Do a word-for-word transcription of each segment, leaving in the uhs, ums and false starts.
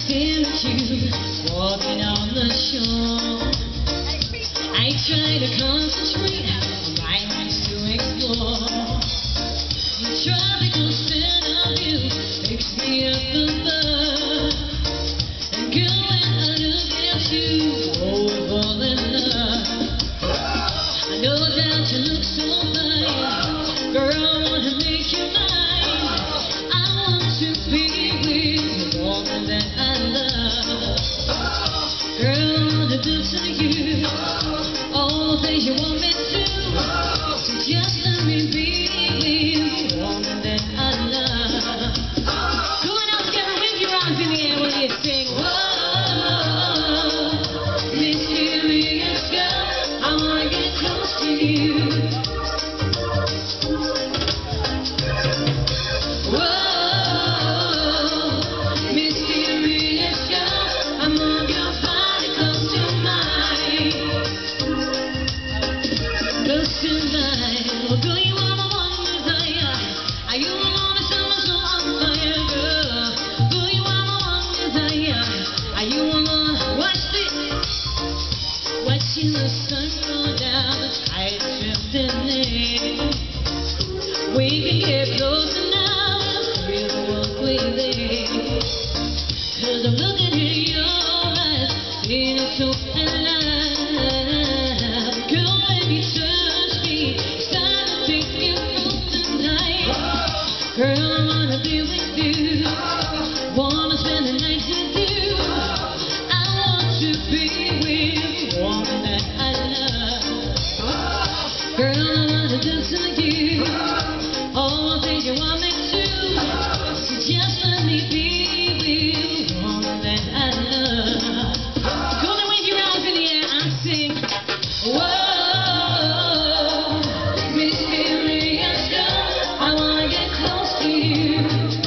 stare at you, walking on the shore. I try to concentrate on my ways to explore. The tropical scent of you makes me up above. And girl, when I look at you, oh, I fall in love. I know that you look so fine, girl, I wanna make you mine. I want to be with the woman that I love. Girl, I wanna do to you all the things you want me to. So just let me be with the woman that I love. Come on out together with your arms in the air when you sing. Whoa, mysterious girl, I wanna get close to you. Watching the sun go down, the tide drifting in. We can get closer now, we'll walk with it. Cause I'm looking in your eyes, feeling so alive. Girl, when you touch me, it's time to take you home tonight. Girl, I wanna be with you, wanna spend the night with you. I want to be with the woman that I love. Girl, I wanna do to you all the things you want me to. So just let me be with the woman that I love. Go and wave your arms in the air and sing. Whoa, mysterious girl, I wanna get close to you.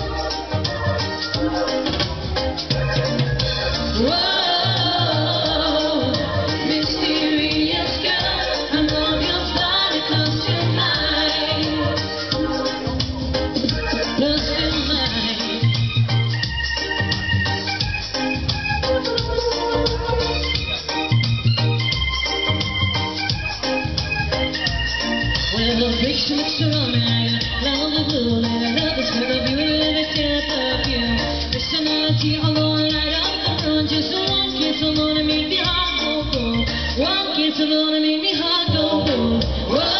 Whoa. When the big ships are on me, love the blue, and I love the smell of you, and the tip of you. Personality, I'm gonna light up the road. Just one kiss alone and make me heart go boom. One kiss alone and make me heart go boom.